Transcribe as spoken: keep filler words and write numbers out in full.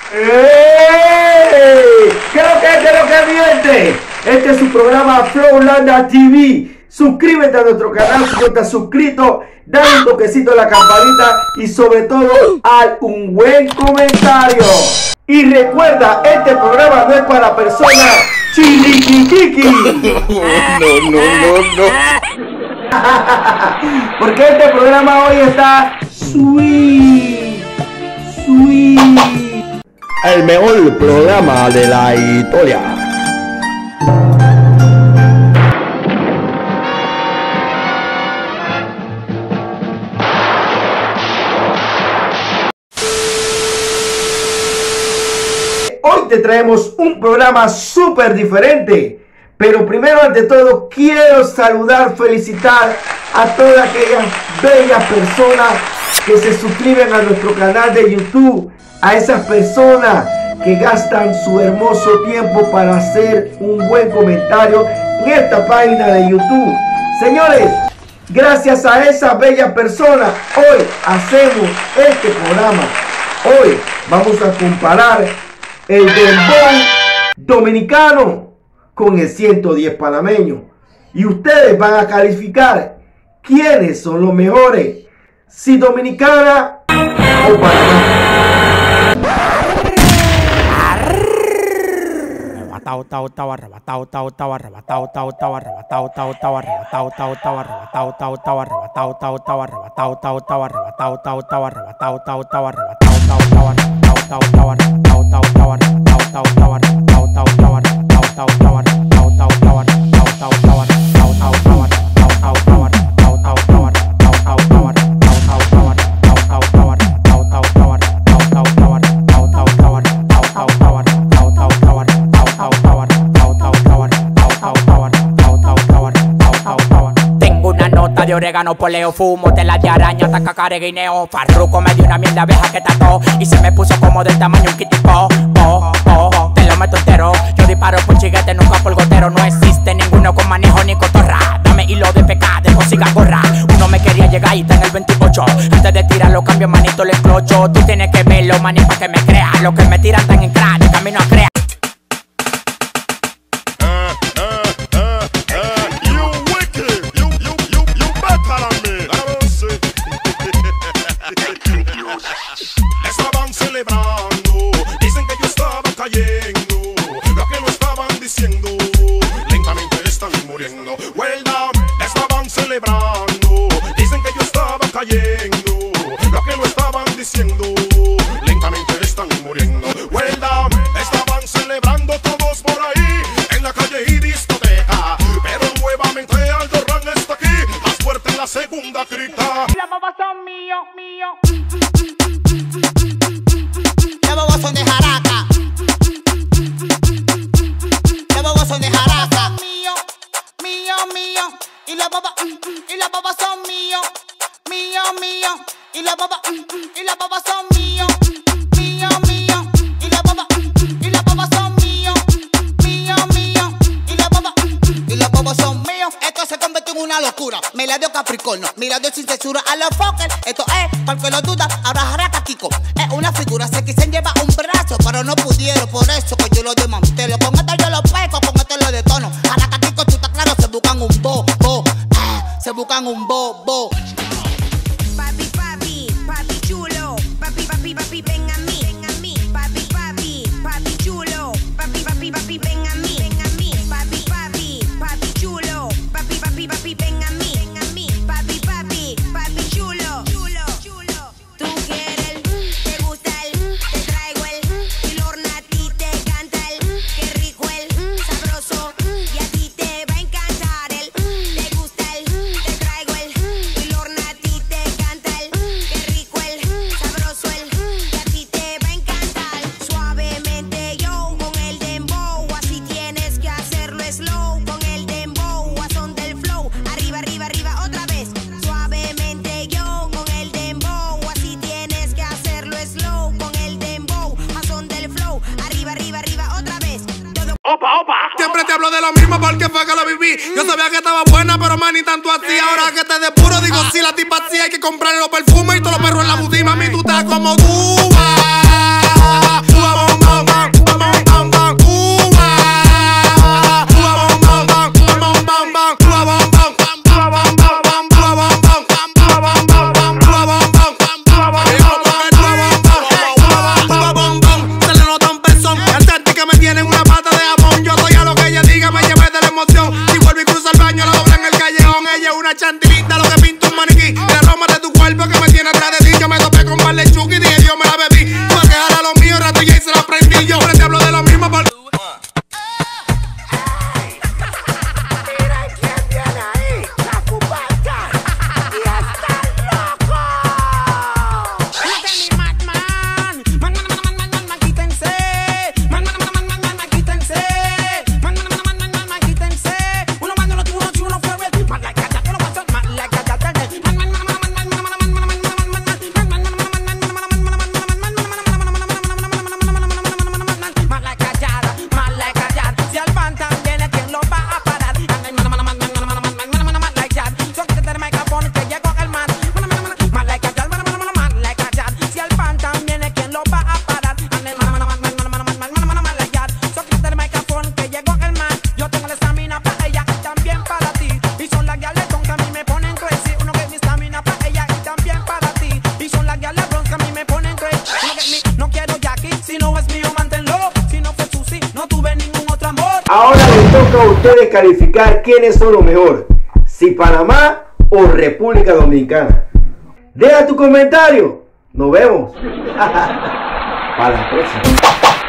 ¡Ey! ¿Qué es lo que es? ¿Qué es lo que miente? Este es su programa Flowlanda T V. Suscríbete a nuestro canal si no estás suscrito. Dale un toquecito a la campanita y sobre todo al un buen comentario. Y recuerda, este programa no es para personas chiliquiquiqui. No, no, no, no. Porque este programa hoy está sweet, sweet. El mejor programa de la historia. Hoy te traemos un programa súper diferente. Pero primero, ante todo, quiero saludar, felicitar a todas aquellas bellas personas que se suscriben a nuestro canal de YouTube. A esas personas que gastan su hermoso tiempo para hacer un buen comentario en esta página de YouTube. Señores, gracias a esas bellas personas, hoy hacemos este programa. Hoy vamos a comparar el dembow dominicano con el ciento diez panameño. Y ustedes van a calificar quiénes son los mejores, si Dominicana o Panamá. Arrebatado, tao, tao, arrebatado, tao, tao, arrebatado, tao, tao, arrebatado, tao, tao, arrebatado, tao, tao, arrebatado, tao, tao, arrebatado, tao, tao, arrebatado, tao, tao, arrebatado, tao, tao, arrebatado, tao, tao, arrebatado, tao, tao, arrebatado, tao, tao, arrebatado, tao, tao, arrebatado, tao, tao, arrebatado, tao, tao, arrebatado, tao, tao, de orégano, poleo, fumo, tela de araña, taca, careguineo. Farruco me dio una mierda vieja que tató y se me puso como del tamaño un kitipo. Oh, oh, te lo meto entero. Yo disparo por chiguete, nunca por gotero. No existe ninguno con manejo ni cotorra. Dame hilo de pecado, de consiga gorra. Uno me quería llegar y está en el veintiocho. Antes de tirarlo cambio, manito, le clocho. Tú tienes que verlo, maní, pa' que me crea. Los que me tiran tan en crack, de camino a crear. Estaban celebrando, dicen que yo estaba cayendo. Lo que no estaban diciendo, lentamente están muriendo. Well down, estaban celebrando, dicen que yo estaba cayendo. Lo que no estaban diciendo, lentamente están muriendo. Well down, estaban celebrando todos por ahí, en la calle y discoteca. Pero nuevamente Aldo Ran está aquí, más fuerte en la segunda crita. Las babas son mío, mío. Los bobos son de jaraca. Los bobos son de jaraca. Mío, mío, mío. Y las babas, y las babas son mío, mío, mío. Y las babas, y las babas son mío, mío, mío. Y las babas, y las babas son mío, mío, mío. Y las babas, Y los bobos son míos. Esto se convirtió en una locura. Me la dio Capricornio, mirando sin censura a los fuckers. Esto es, para que lo duda, ahora jaraca Kiko. Es una figura, se quisen llevar un brazo, pero no pudieron, por eso que yo lo desmantelo. Con esto yo lo peco, con esto lo detono. Jaraca Kiko, tú estás claro, se buscan un bo, bo. Ah, se buscan un bo, bo. Papi, papi, papi chulo. Papi, papi, papi, ven a mí, ven a mí. Papi, papi, papi chulo. Papi, papi, papi, ven a mí, ven a mí. Papi, papi, papi chulo. Papi, papi, papi, ven a mí, ven a mí. Papi, papi, papi chulo, chulo, chulo. Tú quieres el, te gusta el, te traigo el, y Lorna a ti te canta el, qué rico el, sabroso, y a ti te va a encantar el, te gusta el, te traigo el, y Lorna a ti te canta el, qué rico el, sabroso el, y a ti te va a encantar. Suavemente yo con el dembow, así tienes que hacerlo slow, con el dembow, a son del flow, arriba, arriba, arriba, otra vez. Suavemente yo con el dembow, así tienes que hacerlo slow, con el dembow, a son del flow, arriba, arriba, arriba, otra vez. Todo Opa, opa. Siempre te hablo de lo mismo porque fue que lo viví. Yo sabía que estaba buena, pero man, ni tanto así. Ahora que te depuro, digo, si la tipa así, hay que comprarle los perfumes y todos los perros en la boutique. Mami, tú estás como tú. Ah, tú toca a ustedes calificar quiénes son los mejores, si Panamá o República Dominicana. Deja tu comentario. Nos vemos. Para la próxima.